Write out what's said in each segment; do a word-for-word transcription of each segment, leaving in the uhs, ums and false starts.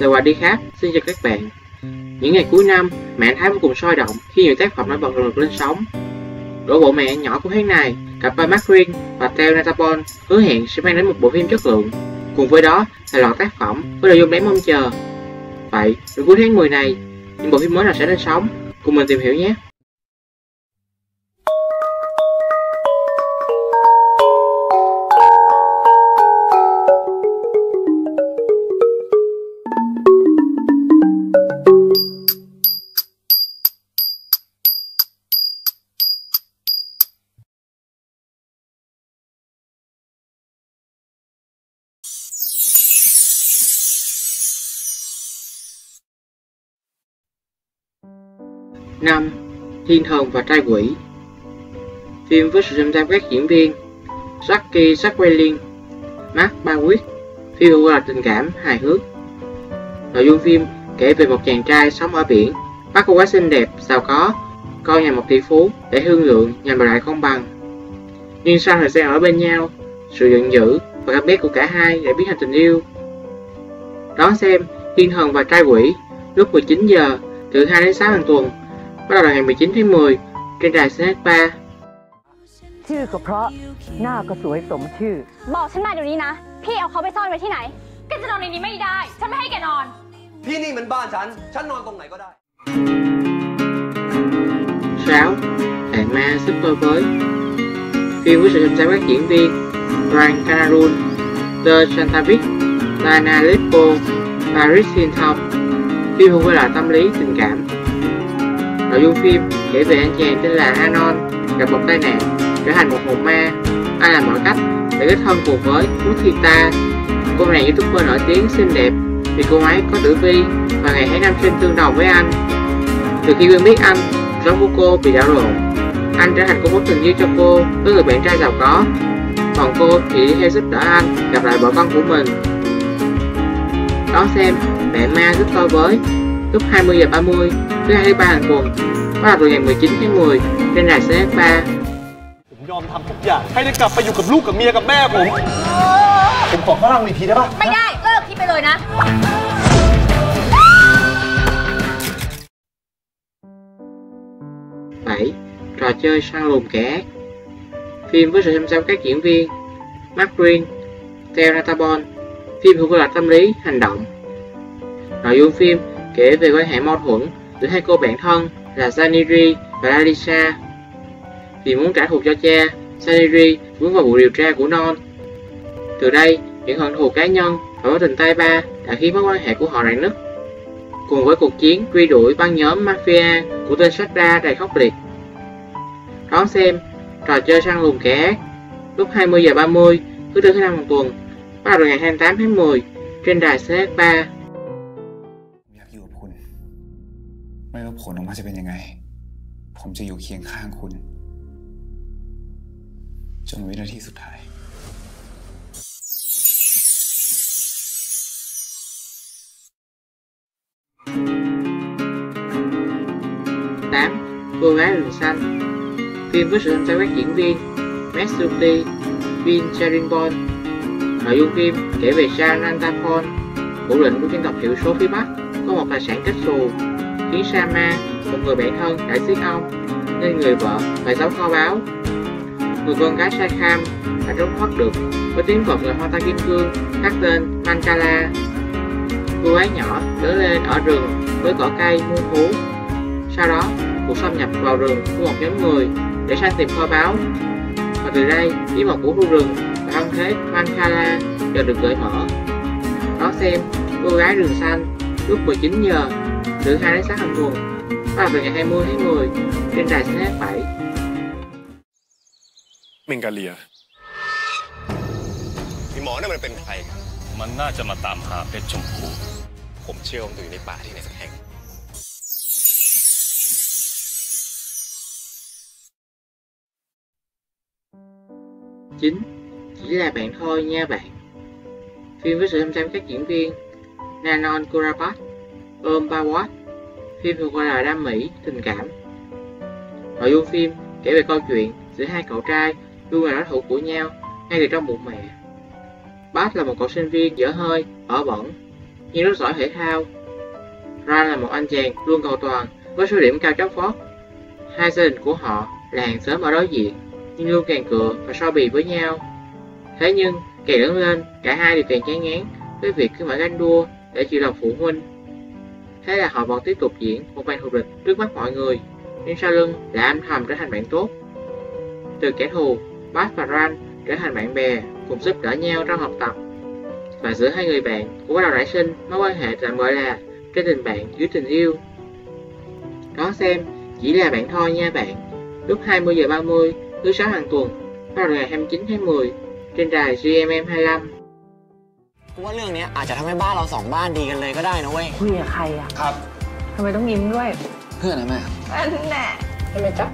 The Bodyguard xin chào các bạn. Những ngày cuối năm, mạng Thái vô cùng sôi động khi nhiều tác phẩm nổi bật được lên sóng. Đổ bộ mẹ nhỏ của tháng này, cặp vai Mark Green và Theo Natapon hứa hẹn sẽ mang đến một bộ phim chất lượng. Cùng với đó là loạt tác phẩm với nội dung đáng mong chờ. Vậy, đến cuối tháng mười này, những bộ phim mới nào sẽ lên sóng? Cùng mình tìm hiểu nhé! năm. Thiên thần và trai quỷ. Phim với sự tham gia các diễn viên Jackie Sackwelling, Mark Bawick. Phim được gọi là tình cảm hài hước. Nội dung phim kể về một chàng trai sống ở biển, bắt cô gái xinh đẹp, giàu có, coi nhà một tỷ phú để thương lượng nhằm đòi lại công bằng. Nhưng sau thời gian ở bên nhau, sự giận dữ và căm ghét của cả hai đã biến thành tình yêu. Đón xem Thiên thần và trai quỷ lúc mười chín giờ từ hai đến sáu hàng tuần, bắt đầu là ngày mười chín tháng mười trên đài xê hát ba. ชื่อก็เพราะหน้าก็สวยสมชื่อบอกฉันมาเดี๋ยวนี้นะพี่เอาเขาไปซ่อนไว้ที่ไหนแกจะนอนในนี้ไม่ได้ฉันไม่ให้แกนอนพี่นี่มันบ้านฉันฉันนอนตรงไหนก็ได้ sáu. Bạn ma super với. Phim với sự tham gia các diễn viên Ryan Canarone, The Chantavic, Lana Leppo, Paris Hilton. Phim không phải là tâm lý tình cảm. Nội dung phim kể về anh chàng tên là Anon gặp một tai nạn, trở thành một hồn ma. Anh làm mọi cách để kết hôn cùng với Muthita, cô nàng youtuber nổi tiếng xinh đẹp vì cô ấy có tử vi và ngày tháng năm sinh tương đồng với anh. Từ khi quen biết anh, sống của cô bị đảo lộn. Anh trở thành cô mối tình duyên cho cô với người bạn trai giàu có, còn cô thì đi theo giúp đỡ anh gặp lại vợ con của mình. Đón xem Bạn ma rất to với lúc hai mươi giờ ba mươi thứ hai thứ ba hàng tuần, bắt đầu từ ngày mười chín tháng mười trên đài xê hát ba. ผมยอมทำทุกอย่างให้ได้กลับไปอยู่กับลูกกับเมียกับแม่ผมผมขอฝรั่งอีกทีได้ปะไม่ได้เลิกคิดไปเลยนะ bảy. Trò chơi săn lùng kẻ ác. Phim với sự tham gia của các diễn viên Mark Green, Theo Natapon. Phim thuộc là tâm lý hành động. Nội dung phim kể về quan hệ mâu thuẫn giữa hai cô bạn thân là Saniri và Alisa. Vì muốn trả thù cho cha, Saniri vướng vào vụ điều tra của Non. Từ đây, những hận thù cá nhân và mối tình tay ba đã khiến mối quan hệ của họ rạn nứt. Cùng với cuộc chiến truy đuổi băng nhóm mafia của tên Shadra đầy khốc liệt. Đón xem Trò chơi săn lùng kẻ ác lúc hai mươi giờ ba mươi thứ tư thứ năm hàng tuần, bắt đầu từ ngày hai mươi tám tháng mười trên đài xê hát ba. อยากอยู่กับคุณไม่ว่าผลออกมาจะเป็นยังไงผมจะอยู่เคียงข้างคุณจนวินาทีสุดท้าย tám. Cô gái rừng xanh. Phim với sự tham gia các diễn viên Messuti, Vin Charinbon. Nội dung phim kể về Sa Nantapon, thủ lĩnh của dân tộc thiểu số phía Bắc, có một tài sản kết xù khiến Sama, một người bạn thân, đã giết ông, nên người vợ phải giấu kho báu. Người con gái Sakham đã trốn thoát được với tiếng vật là hoa tai kim cương khác tên Mancala. Cô gái nhỏ lớn lên ở rừng với cỏ cây muôn thú. Sau đó, cuộc xâm nhập vào rừng của một nhóm người để săn tìm kho báu. Và từ đây, bí mật của khu rừng và thân thế Mancala dần được gợi mở. Đón xem Cô gái rừng xanh lúc mười chín giờ từ hai đến sáu hàng tuần, bắt đầu từ ngày hai mươi tháng mười trên đài xê hát bảy. เมงกาเลียพี่หมอนั่นมันเป็นใครมันน่าจะมาตามหาเพชรชมพูผมเชื่อว่ามันอยู่ในป่าที่ไหนสักแห่ง chín. Chỉ là bạn thôi nha bạn. Phim với sự tham gia các diễn viên Nanon Kurapat, Om Bawat. Phim thuộc gọi là đam mỹ, tình cảm. Nội dung phim kể về câu chuyện giữa hai cậu trai luôn là đối thủ của nhau ngay từ trong bụng mẹ. Bát là một cậu sinh viên dở hơi, ở bẩn. nhưng rất giỏi thể thao. Ron là một anh chàng luôn cầu toàn với số điểm cao chót vót. Hai gia đình của họ là hàng xóm ở đối diện nhưng luôn càng cựa và so bì với nhau. Thế nhưng càng lớn lên, cả hai đều càng chán ngán với việc cứ mở ganh đua để chịu lòng phụ huynh. Thế là họ vẫn tiếp tục diễn một màn thù địch trước mắt mọi người, nhưng sau lưng là âm thầm trở thành bạn tốt. Từ kẻ thù, Bart và Ron trở thành bạn bè, cùng giúp đỡ nhau trong học tập. Và giữa hai người bạn cũng bắt đầu nảy sinh mối quan hệ tạm gọi là trên tình bạn dưới tình yêu. Đón xem chỉ là bạn thôi nha bạn. Lúc hai mươi giờ ba mươi thứ sáu hàng tuần, bắt đầu ngày hai mươi chín tháng mười trên đài G M M hai mươi lăm. กูว่าเรื่องนี้อาจจะทำให้บ้านเราสองบ้านดีกันเลยก็ได้นะเว้ยคุยกับใครอ่ะครับทำไมต้องยิ้มด้วยเพื่อนนะแม่อันแน่ใช่ไหมจ๊ะ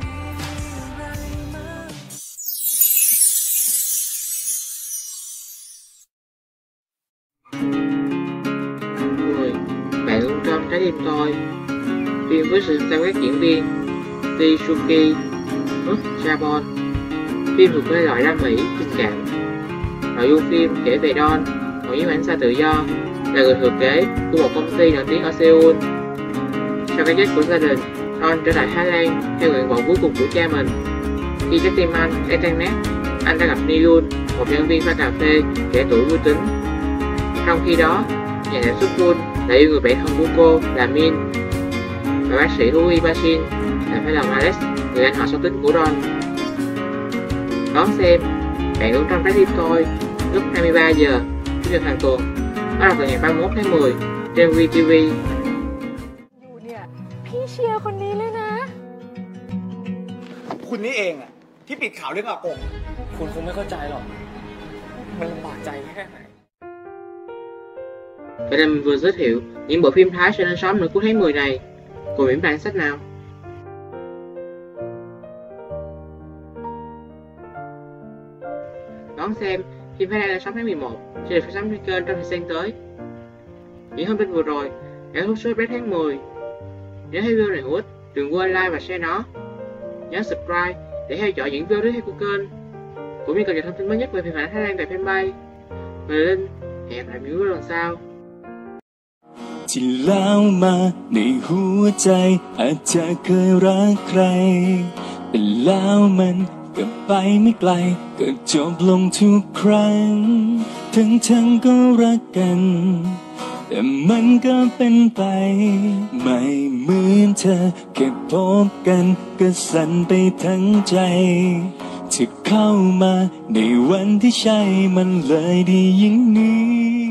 mười. Bạn luôn trong trái tim tôi. Phim với sự tham các diễn viên Tsuki, Mus Chabon. Phim thuộc về loại đam mỹ, tình cảm. Nội dung phim kể về Don, một nhiếp ảnh gia tự do, là người thừa kế của một công ty nổi tiếng ở Seoul. Sau cái chết của gia đình, Don trở lại Thái Lan theo nguyện vọng cuối cùng của cha mình. Khi trái tim anh đang tan nát, anh đã gặp Nilun, một nhân viên pha cà phê trẻ tuổi vui tính. Trong khi đó, nhà sản xuất Moon là yêu người bạn thân của cô là Min, và bác sĩ Rui Bashin là phải lòng Alex, người anh họ sâu tính của Don. Đón xem Bạn Luôn Trong Trái Tim Tôi lúc hai mươi ba giờ chủ nhật hàng tuần, bắt đầu từ ngày ba mươi mốt tháng mười trên vê tê vê. อยู่เนี่ยพี่เชียร์คนนี้เลยนะคุณนี่เองอะที่ปิดข่าวเรื่องอากงคุณคงไม่เข้าใจหรอก มันลำบากใจแค่ไหน Vậy là mình vừa giới thiệu những bộ phim Thái sẽ lên sóng nửa cuối tháng mười này. Cùng điểm bản sách nào? Đón xem phim Thái Lan lên sóng tháng mười một sẽ được phát sóng trên kênh trong thời gian tới. Những thông tin vừa rồi đã hút suốt đến tháng mười. Nếu thấy video này hữu ích, đừng quên like và share nó. Nhớ subscribe để theo dõi những video tiếp theo của kênh, cũng như cập nhật thông tin mới nhất về phim ảnh Thái Lan tại fanpage. Và Linh hẹn gặp lại những video lần sau. ที่แล้วมาในหัวใจอาจจะเคยรักใครแต่แล้วมันก็ไปไม่ไกลก็จบลงทุกครั้งทั้งทั้งก็รักกันแต่มันก็เป็นไปไม่เหมือนเธอแค่พบกันก็สั่นไปทั้งใจที่เข้ามาในวันที่ใช่มันเลยดียิ่งนี้